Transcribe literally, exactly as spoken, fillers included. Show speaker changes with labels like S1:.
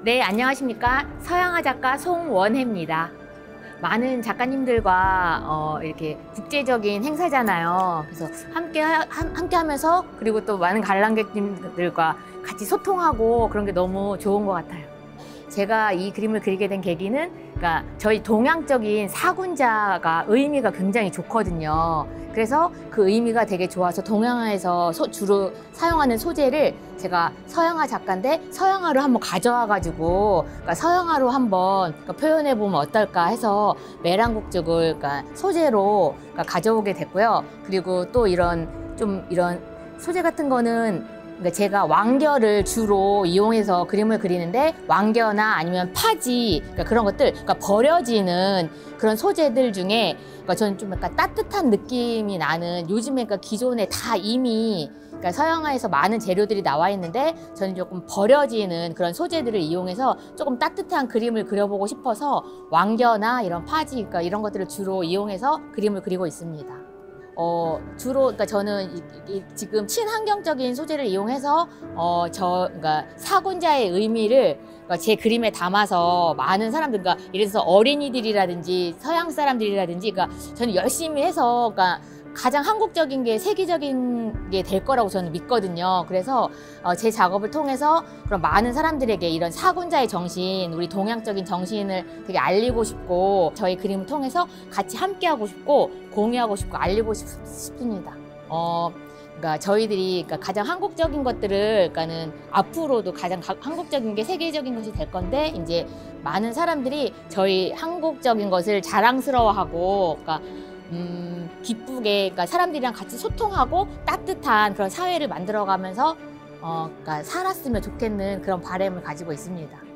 S1: 네, 안녕하십니까. 서양화 작가 송원혜입니다. 많은 작가님들과 어, 이렇게 국제적인 행사잖아요. 그래서 함께, 하, 함께 하면서 그리고 또 많은 관람객님들과 같이 소통하고 그런 게 너무 좋은 것 같아요. 제가 이 그림을 그리게 된 계기는 그러니까 저희 동양적인 사군자가 의미가 굉장히 좋거든요. 그래서 그 의미가 되게 좋아서 동양화에서 소, 주로 사용하는 소재를 제가 서양화 작가인데 서양화로 한번 가져와 가지고 그러니까 서양화로 한번 그러니까 표현해 보면 어떨까 해서 메랑국 쪽을 그러니까 소재로 그러니까 가져오게 됐고요. 그리고 또 이런 좀 이런 소재 같은 거는 그러니까 제가 왕겨를 주로 이용해서 그림을 그리는데 왕겨나 아니면 파지 그러니까 그런 것들 그러니까 버려지는 그런 소재들 중에 그러니까 저는 좀 약간 따뜻한 느낌이 나는 요즘에 그러니까 기존에 다 이미 그러니까 서양화에서 많은 재료들이 나와 있는데 저는 조금 버려지는 그런 소재들을 이용해서 조금 따뜻한 그림을 그려보고 싶어서 왕겨나 이런 파지 그러니까 이런 것들을 주로 이용해서 그림을 그리고 있습니다. 어, 주로, 그러니까 저는 이, 이, 지금 친환경적인 소재를 이용해서, 어, 저, 그러니까 사군자의 의미를 그러니까 제 그림에 담아서 많은 사람들, 그러니까 예를 들어서 어린이들이라든지 서양 사람들이라든지, 그러니까 저는 열심히 해서, 그러니까 가장 한국적인 게 세계적인 게 될 거라고 저는 믿거든요. 그래서 어, 제 작업을 통해서 그런 많은 사람들에게 이런 사군자의 정신, 우리 동양적인 정신을 되게 알리고 싶고 저희 그림을 통해서 같이 함께하고 싶고 공유하고 싶고 알리고 싶, 싶습니다. 어, 그러니까 저희들이 그러니까 가장 한국적인 것들을 그러니까는 앞으로도 가장 가, 한국적인 게 세계적인 것이 될 건데 이제 많은 사람들이 저희 한국적인 것을 자랑스러워하고 그러니까 음, 기쁘게 그러니까 사람들이랑 같이 소통하고 따뜻한 그런 사회를 만들어가면서 어, 그러니까 살았으면 좋겠는 그런 바람을 가지고 있습니다.